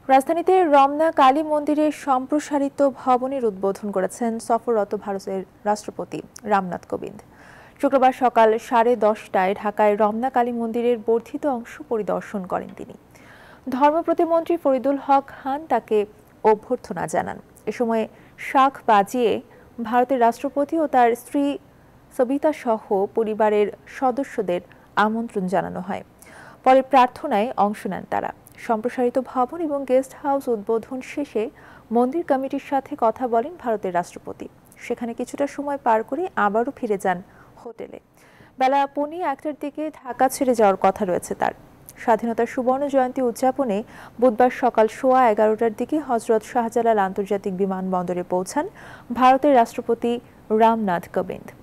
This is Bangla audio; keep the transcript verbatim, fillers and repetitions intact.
রাজধানীতে রমনা কালী মন্দিরের সম্প্রসারিত ভবনের উদ্বোধন করেছেন সফররত ভারতের রাষ্ট্রপতি রামনাথ কোবিন্দ। শুক্রবার সকাল সাড়ে দশটায় ঢাকায় রমনা কালী মন্দিরের বর্ধিত অংশ পরিদর্শন করেন তিনি। ধর্ম প্রতিমন্ত্রী ফরিদুল হক খান তাকে অভ্যর্থনা জানান। এ সময় শাঁখ বাজিয়ে ভারতের রাষ্ট্রপতি ও তার স্ত্রী সবিতা সহ পরিবারের সদস্যদের আমন্ত্রণ জানানো হয়। পরে প্রার্থনায় অংশ নেন তারা। সম্প্রসারিত ভবন এবং গেস্ট হাউস উদ্বোধন শেষে মন্দির কমিটির সাথে কথা বলেন ভারতের রাষ্ট্রপতি। সেখানে কিছুটা সময় পার করে আবারও ফিরে যান হোটেলে। বেলা পৌনে একটার দিকে ঢাকা ছেড়ে যাওয়ার কথা রয়েছে তার। স্বাধীনতার সুবর্ণ জয়ন্তী উদযাপনে বুধবার সকাল সোয়া এগারোটার দিকে হজরত শাহজালাল আন্তর্জাতিক বিমানবন্দরে পৌঁছান ভারতের রাষ্ট্রপতি রামনাথ কোবিন্দ।